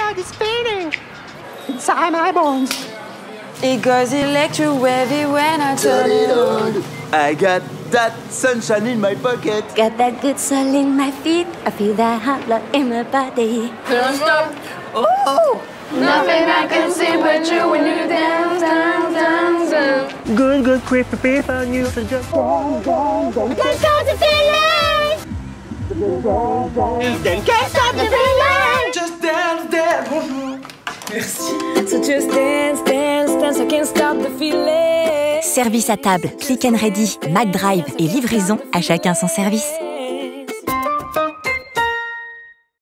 blood is spinning inside my bones. It goes electro-wavy when I turn it on. I got that sunshine in my pocket. Got that good soul in my feet. I feel that hot blood in my body. Don't stop. Oh! Nothing I can see but you when you dance, dance, dance, dance. Good, creepy people, you should just can't stop the feeling. Then can't stop the feeling. Just dance, dance. Bonjour. Merci. So just dance, dance, dance, I can't stop the feeling. Service à table, click and ready, McDrive et livraison, à chacun son service.